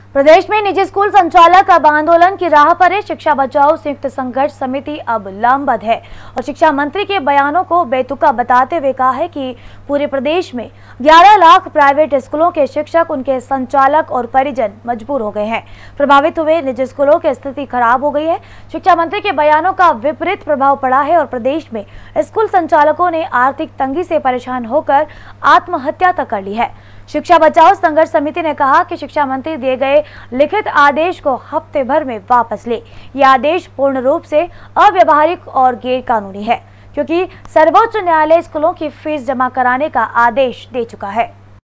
प्रदेश में निजी स्कूल संचालक अब आंदोलन की राह पर है। शिक्षा बचाओ संयुक्त संघर्ष समिति अब लामबंद है और शिक्षा मंत्री के बयानों को बेतुका बताते हुए कहा है कि पूरे प्रदेश में 11 लाख प्राइवेट स्कूलों के शिक्षक, उनके संचालक और परिजन मजबूर हो गए हैं। प्रभावित हुए निजी स्कूलों की स्थिति खराब हो गई है। शिक्षा मंत्री के बयानों का विपरीत प्रभाव पड़ा है और प्रदेश में स्कूल संचालकों ने आर्थिक तंगी से परेशान होकर आत्महत्या तक कर ली है। शिक्षा बचाओ संघर्ष समिति ने कहा कि शिक्षा मंत्री दिए गए लिखित आदेश को हफ्ते भर में वापस ले। यह आदेश पूर्ण रूप से अव्यवहारिक और गैर कानूनी है, क्योंकि सर्वोच्च न्यायालय स्कूलों की फीस जमा कराने का आदेश दे चुका है।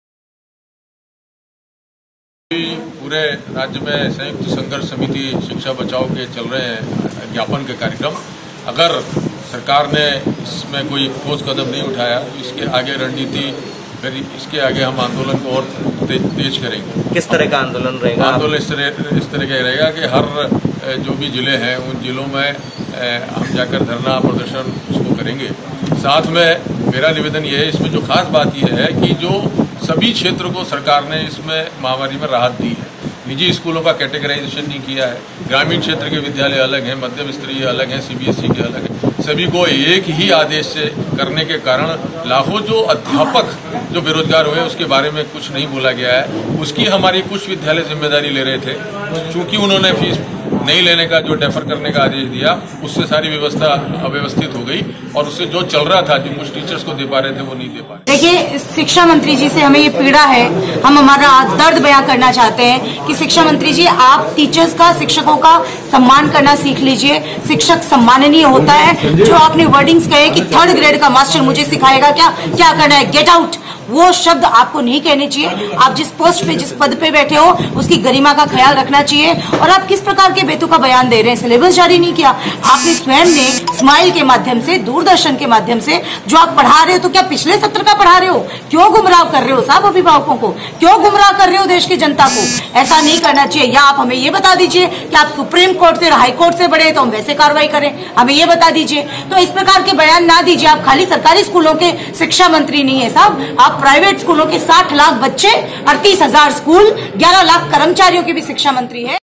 पूरे राज्य में संयुक्त संघर्ष समिति शिक्षा बचाओ के चल रहे हैं ज्ञापन के कार्यक्रम। अगर सरकार ने इसमें कोई ठोस कदम नहीं उठाया तो इसके आगे रणनीति, फिर इसके आगे हम आंदोलन को और तेज करेंगे। किस तरह का आंदोलन रहेगा? आंदोलन इस तरह का रहेगा कि हर जो भी जिले हैं उन जिलों में हम जाकर धरना प्रदर्शन उसको करेंगे। साथ में मेरा निवेदन ये है, इसमें जो खास बात यह है कि जो सभी क्षेत्रों को सरकार ने इसमें महामारी में राहत दी है। निजी स्कूलों का कैटेगराइजेशन नहीं किया है। ग्रामीण क्षेत्र के विद्यालय अलग हैं, मध्यम स्तरीय अलग हैं, सीबीएसई के अलग हैं। सभी को एक ही आदेश से करने के कारण लाखों जो अध्यापक जो बेरोजगार हुए उसके बारे में कुछ नहीं बोला गया है। उसकी हमारी कुछ विद्यालय जिम्मेदारी ले रहे थे। चूंकि उन्होंने फीस नहीं लेने का, जो डेफर करने का आदेश दिया, उससे सारी व्यवस्था अव्यवस्थित हो गई और उससे जो चल रहा था, जो कुछ टीचर्स को दे पा रहे थे वो नहीं दे पा रहे। देखिए, शिक्षा मंत्री जी से हमें ये पीड़ा है, हम हमारा दर्द बयां करना चाहते हैं कि शिक्षा मंत्री जी, आप टीचर्स का, शिक्षकों का सम्मान करना सीख लीजिए। शिक्षक सम्माननीय होता है। जो आपने वर्डिंग्स कहे कि 3rd ग्रेड का मास्टर मुझे सिखाएगा क्या करना है, गेट आउट, वो शब्द आपको नहीं कहने चाहिए। आप जिस पोस्ट पे, जिस पद पे बैठे हो, उसकी गरिमा का ख्याल रखना चाहिए। और आप किस प्रकार के बेतुका बयान दे रहे हैं? सिलेबस जारी नहीं किया आपने। स्वयं ने स्माइल के माध्यम से, दूरदर्शन के माध्यम से जो आप पढ़ा रहे हो, तो क्या पिछले सत्र का पढ़ा रहे हो? क्यों गुमराह कर रहे हो साहब अभिभावकों को? क्यों गुमराह कर रहे हो देश की जनता को? ऐसा नहीं करना चाहिए। या आप हमें ये बता दीजिए कि आप सुप्रीम कोर्ट से, हाई कोर्ट से बड़े, तो हम वैसे कार्रवाई करें, हमें ये बता दीजिए। तो इस प्रकार के बयान ना दीजिए। आप खाली सरकारी स्कूलों के शिक्षा मंत्री नहीं है साहब, आप प्राइवेट स्कूलों के 60 लाख बच्चे, 38,000 स्कूल, 11 लाख कर्मचारियों के भी शिक्षा मंत्री है।